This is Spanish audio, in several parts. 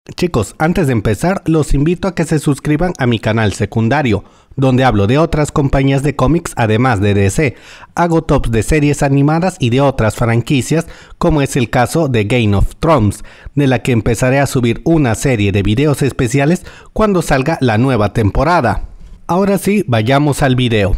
Chicos, antes de empezar, los invito a que se suscriban a mi canal secundario, donde hablo de otras compañías de cómics además de DC. Hago tops de series animadas y de otras franquicias, como es el caso de Game of Thrones, de la que empezaré a subir una serie de videos especiales cuando salga la nueva temporada. Ahora sí, vayamos al video.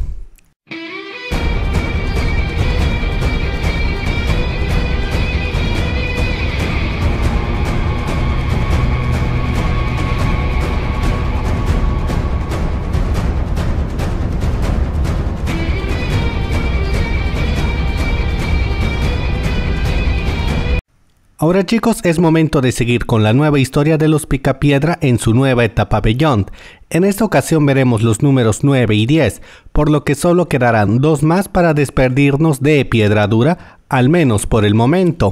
Ahora chicos, es momento de seguir con la nueva historia de los Picapiedra en su nueva etapa Beyond. En esta ocasión veremos los números 9 y 10, por lo que solo quedarán dos más para despedirnos de Piedradura, al menos por el momento.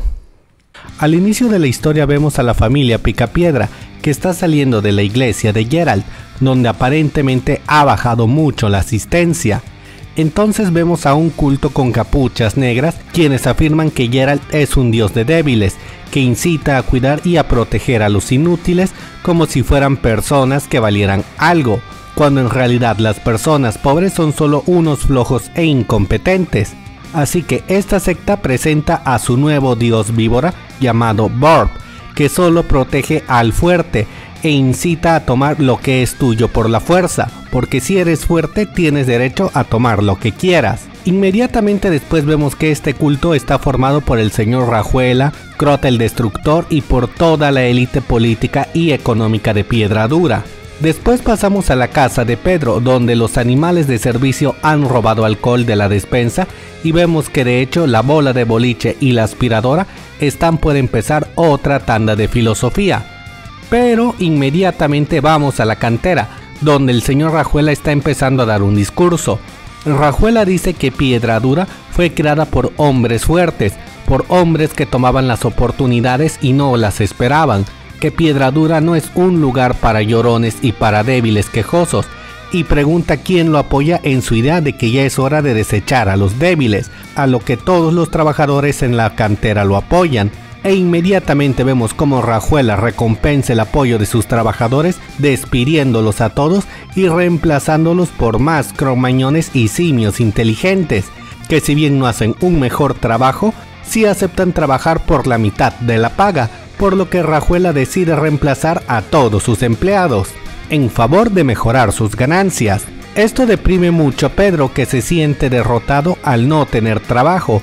Al inicio de la historia vemos a la familia Picapiedra, que está saliendo de la iglesia de Geralt, donde aparentemente ha bajado mucho la asistencia. Entonces vemos a un culto con capuchas negras, quienes afirman que Geralt es un dios de débiles, que incita a cuidar y a proteger a los inútiles como si fueran personas que valieran algo, cuando en realidad las personas pobres son solo unos flojos e incompetentes. Así que esta secta presenta a su nuevo dios víbora llamado Borb, que solo protege al fuerte e incita a tomar lo que es tuyo por la fuerza, porque si eres fuerte tienes derecho a tomar lo que quieras. Inmediatamente después vemos que este culto está formado por el señor Rajuela, Crota el Destructor y por toda la élite política y económica de Piedradura. Después pasamos a la casa de Pedro, donde los animales de servicio han robado alcohol de la despensa y vemos que de hecho la bola de boliche y la aspiradora están por empezar otra tanda de filosofía. Pero inmediatamente vamos a la cantera, donde el señor Rajuela está empezando a dar un discurso. Rajuela dice que Piedradura fue creada por hombres fuertes, por hombres que tomaban las oportunidades y no las esperaban, que Piedradura no es un lugar para llorones y para débiles quejosos, y pregunta quién lo apoya en su idea de que ya es hora de desechar a los débiles, a lo que todos los trabajadores en la cantera lo apoyan. E inmediatamente vemos cómo Rajuela recompensa el apoyo de sus trabajadores despidiéndolos a todos y reemplazándolos por más cromañones y simios inteligentes, que si bien no hacen un mejor trabajo, sí aceptan trabajar por la mitad de la paga, por lo que Rajuela decide reemplazar a todos sus empleados, en favor de mejorar sus ganancias. Esto deprime mucho a Pedro, que se siente derrotado al no tener trabajo.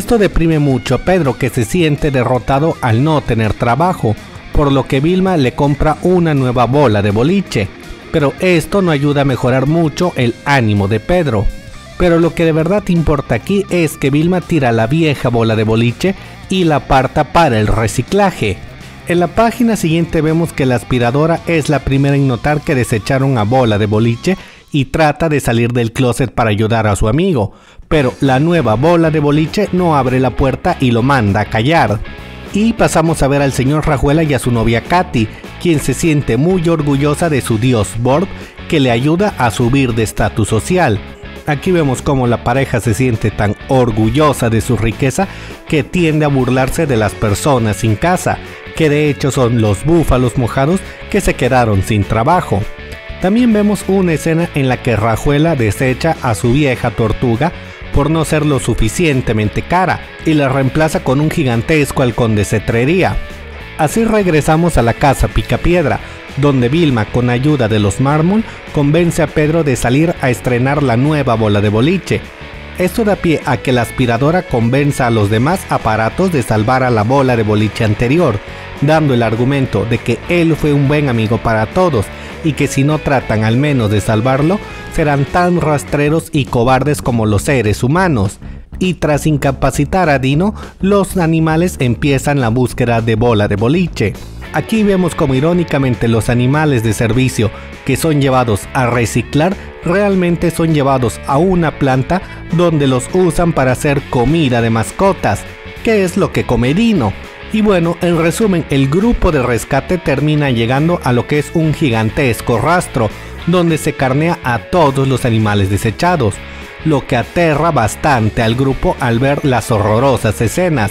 Por lo que Vilma le compra una nueva bola de boliche. Pero esto no ayuda a mejorar mucho el ánimo de Pedro. Pero lo que de verdad importa aquí es que Vilma tira la vieja bola de boliche y la aparta para el reciclaje. En la página siguiente vemos que la aspiradora es la primera en notar que desecharon a bola de boliche y trata de salir del closet para ayudar a su amigo, pero la nueva bola de boliche no abre la puerta y lo manda a callar. Y pasamos a ver al señor Rajuela y a su novia Katy, quien se siente muy orgullosa de su dios Borb, que le ayuda a subir de estatus social. Aquí vemos cómo la pareja se siente tan orgullosa de su riqueza que tiende a burlarse de las personas sin casa, que de hecho son los búfalos mojados que se quedaron sin trabajo. También vemos una escena en la que Rajuela desecha a su vieja tortuga por no ser lo suficientemente cara y la reemplaza con un gigantesco halcón de cetrería. Así regresamos a la casa Picapiedra, donde Vilma, con ayuda de los mármol, convence a Pedro de salir a estrenar la nueva bola de boliche. Esto da pie a que la aspiradora convenza a los demás aparatos de salvar a la bola de boliche anterior, dando el argumento de que él fue un buen amigo para todos y que si no tratan al menos de salvarlo, serán tan rastreros y cobardes como los seres humanos. Y tras incapacitar a Dino, los animales empiezan la búsqueda de bola de boliche. Aquí vemos como irónicamente los animales de servicio que son llevados a reciclar realmente son llevados a una planta donde los usan para hacer comida de mascotas, que es lo que come Dino. Y bueno, en resumen, el grupo de rescate termina llegando a lo que es un gigantesco rastro, donde se carnea a todos los animales desechados, lo que aterra bastante al grupo al ver las horrorosas escenas,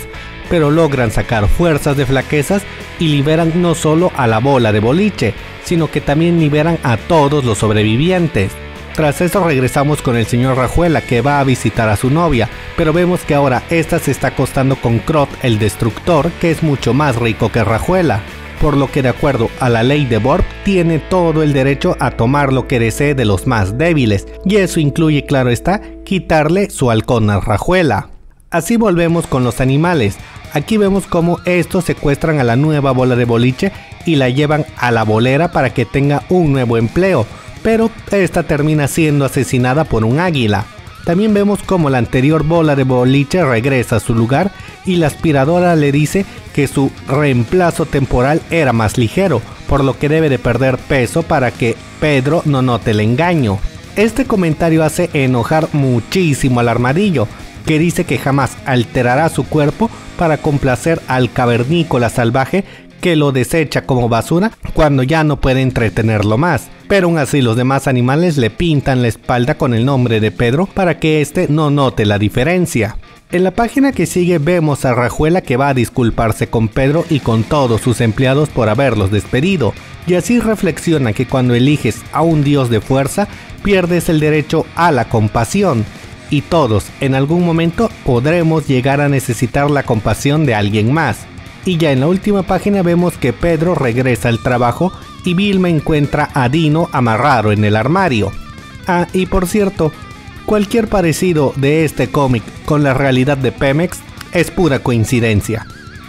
pero logran sacar fuerzas de flaquezas y liberan no solo a la bola de boliche, sino que también liberan a todos los sobrevivientes. Tras eso regresamos con el señor Rajuela, que va a visitar a su novia, pero vemos que ahora esta se está acostando con Kroth el Destructor, que es mucho más rico que Rajuela, por lo que de acuerdo a la ley de Borg tiene todo el derecho a tomar lo que desee de los más débiles, y eso incluye, claro está, quitarle su halcón a Rajuela. Así volvemos con los animales. Aquí vemos cómo estos secuestran a la nueva bola de boliche y la llevan a la bolera para que tenga un nuevo empleo, pero esta termina siendo asesinada por un águila. También vemos cómo la anterior bola de boliche regresa a su lugar y la aspiradora le dice que su reemplazo temporal era más ligero, por lo que debe de perder peso para que Pedro no note el engaño. Este comentario hace enojar muchísimo al armadillo, que dice que jamás alterará su cuerpo para complacer al cavernícola salvaje que lo desecha como basura cuando ya no puede entretenerlo más, pero aún así los demás animales le pintan la espalda con el nombre de Pedro para que éste no note la diferencia. En la página que sigue vemos a Rajuela que va a disculparse con Pedro y con todos sus empleados por haberlos despedido, y así reflexiona que cuando eliges a un dios de fuerza pierdes el derecho a la compasión, y todos en algún momento podremos llegar a necesitar la compasión de alguien más. Y ya en la última página vemos que Pedro regresa al trabajo y Vilma encuentra a Dino amarrado en el armario. Ah, y por cierto, cualquier parecido de este cómic con la realidad de Pemex es pura coincidencia.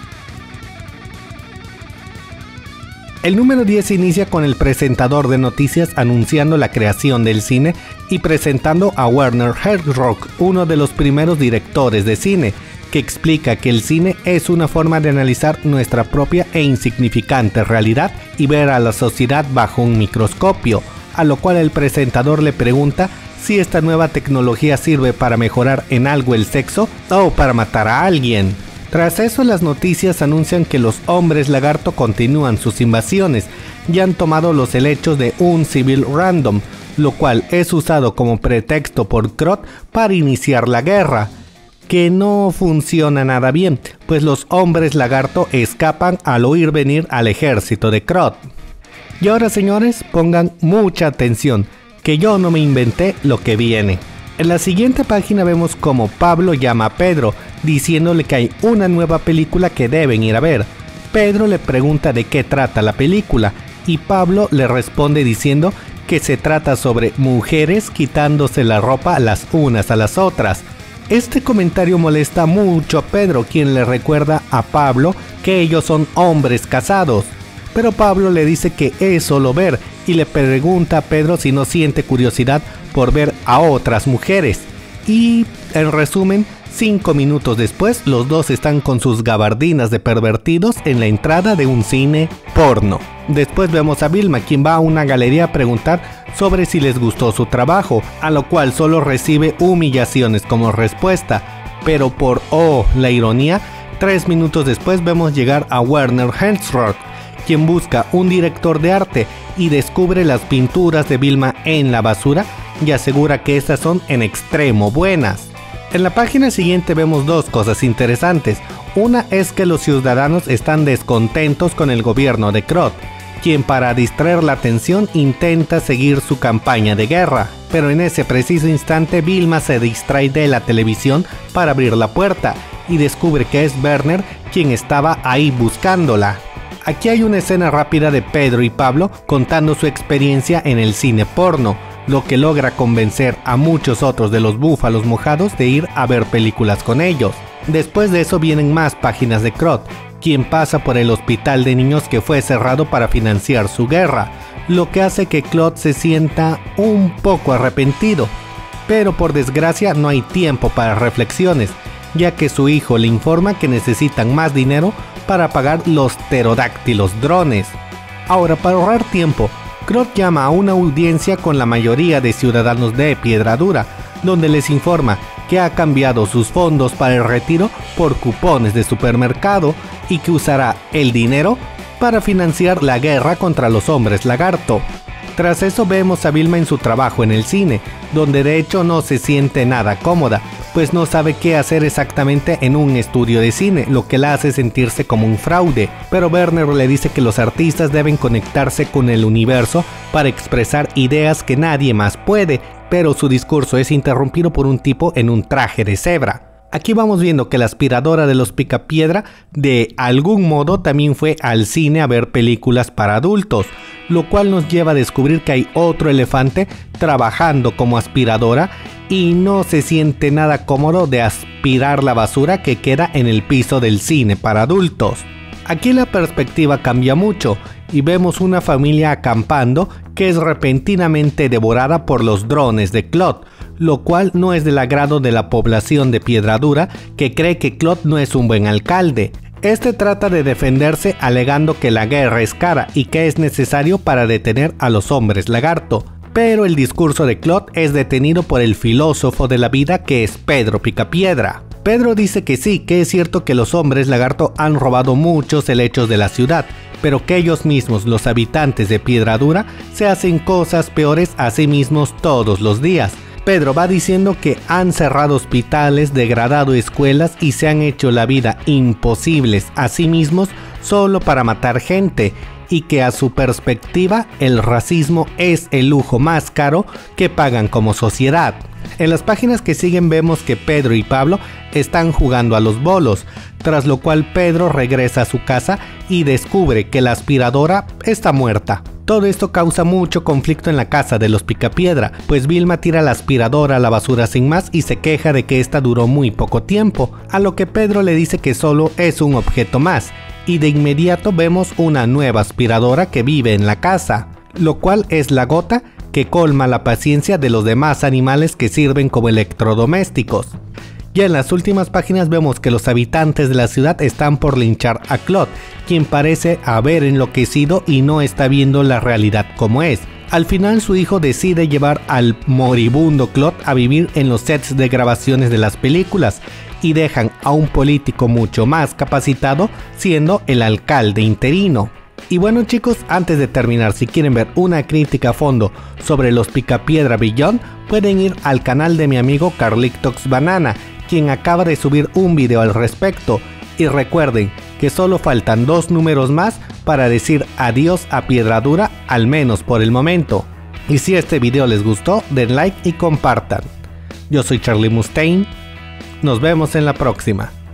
El número 10 inicia con el presentador de noticias anunciando la creación del cine y presentando a Werner Herzog, uno de los primeros directores de cine, que explica que el cine es una forma de analizar nuestra propia e insignificante realidad y ver a la sociedad bajo un microscopio, a lo cual el presentador le pregunta si esta nueva tecnología sirve para mejorar en algo el sexo o para matar a alguien. Tras eso, las noticias anuncian que los hombres lagarto continúan sus invasiones y han tomado los helechos de un civil random, lo cual es usado como pretexto por Kroth para iniciar la guerra, que no funciona nada bien, pues los hombres lagarto escapan al oír venir al ejército de Kroth. Y ahora, señores, pongan mucha atención, que yo no me inventé lo que viene. En la siguiente página vemos como Pablo llama a Pedro, diciéndole que hay una nueva película que deben ir a ver. Pedro le pregunta de qué trata la película, y Pablo le responde diciendo que se trata sobre mujeres quitándose la ropa las unas a las otras. Este comentario molesta mucho a Pedro, quien le recuerda a Pablo que ellos son hombres casados. Pero Pablo le dice que es solo ver y le pregunta a Pedro si no siente curiosidad por ver a otras mujeres. Y en resumen, 5 minutos después, los dos están con sus gabardinas de pervertidos en la entrada de un cine porno. Después vemos a Vilma, quien va a una galería a preguntar sobre si les gustó su trabajo, a lo cual solo recibe humillaciones como respuesta. Pero por la ironía, 3 minutos después vemos llegar a Werner Herzog, quien busca un director de arte y descubre las pinturas de Vilma en la basura y asegura que estas son en extremo buenas. En la página siguiente vemos dos cosas interesantes. Una es que los ciudadanos están descontentos con el gobierno de Kroth, quien para distraer la atención intenta seguir su campaña de guerra, pero en ese preciso instante Vilma se distrae de la televisión para abrir la puerta y descubre que es Werner quien estaba ahí buscándola. Aquí hay una escena rápida de Pedro y Pablo contando su experiencia en el cine porno, lo que logra convencer a muchos otros de los búfalos mojados de ir a ver películas con ellos. Después de eso vienen más páginas de Kroth, quien pasa por el hospital de niños que fue cerrado para financiar su guerra, lo que hace que Kroth se sienta un poco arrepentido. Pero por desgracia no hay tiempo para reflexiones, ya que su hijo le informa que necesitan más dinero para pagar los pterodáctilos drones. Ahora, para ahorrar tiempo, Kroth llama a una audiencia con la mayoría de ciudadanos de Piedradura, donde les informa que ha cambiado sus fondos para el retiro por cupones de supermercado y que usará el dinero para financiar la guerra contra los hombres lagarto. Tras eso vemos a Vilma en su trabajo en el cine, donde de hecho no se siente nada cómoda, pues no sabe qué hacer exactamente en un estudio de cine, lo que la hace sentirse como un fraude. Pero Werner le dice que los artistas deben conectarse con el universo para expresar ideas que nadie más puede, pero su discurso es interrumpido por un tipo en un traje de cebra. Aquí vamos viendo que la aspiradora de los Picapiedra de algún modo también fue al cine a ver películas para adultos, lo cual nos lleva a descubrir que hay otro elefante trabajando como aspiradora y no se siente nada cómodo de aspirar la basura que queda en el piso del cine para adultos. Aquí la perspectiva cambia mucho y vemos una familia acampando que es repentinamente devorada por los drones de Claude, lo cual no es del agrado de la población de Piedradura, que cree que Claude no es un buen alcalde. Este trata de defenderse alegando que la guerra es cara y que es necesario para detener a los hombres lagarto. Pero el discurso de Claude es detenido por el filósofo de la vida que es Pedro Picapiedra. Pedro dice que sí, que es cierto que los hombres lagarto han robado muchos helechos de la ciudad, pero que ellos mismos, los habitantes de Piedradura, se hacen cosas peores a sí mismos todos los días. Pedro va diciendo que han cerrado hospitales, degradado escuelas y se han hecho la vida imposibles a sí mismos solo para matar gente, y que a su perspectiva el racismo es el lujo más caro que pagan como sociedad. En las páginas que siguen vemos que Pedro y Pablo están jugando a los bolos, tras lo cual Pedro regresa a su casa y descubre que la aspiradora está muerta. Todo esto causa mucho conflicto en la casa de los Picapiedra, pues Vilma tira la aspiradora a la basura sin más y se queja de que esta duró muy poco tiempo, a lo que Pedro le dice que solo es un objeto más, y de inmediato vemos una nueva aspiradora que vive en la casa, lo cual es la gota que colma la paciencia de los demás animales que sirven como electrodomésticos. Ya en las últimas páginas vemos que los habitantes de la ciudad están por linchar a Claude, quien parece haber enloquecido y no está viendo la realidad como es. Al final su hijo decide llevar al moribundo Claude a vivir en los sets de grabaciones de las películas y dejan a un político mucho más capacitado siendo el alcalde interino. Y bueno chicos, antes de terminar, si quieren ver una crítica a fondo sobre los Picapiedra Beyond, pueden ir al canal de mi amigo Carlitos Banana, quien acaba de subir un video al respecto. Y recuerden que solo faltan 2 números más para decir adiós a Piedradura, al menos por el momento. Y si este video les gustó, den like y compartan. Yo soy Charlie Mustaine, nos vemos en la próxima.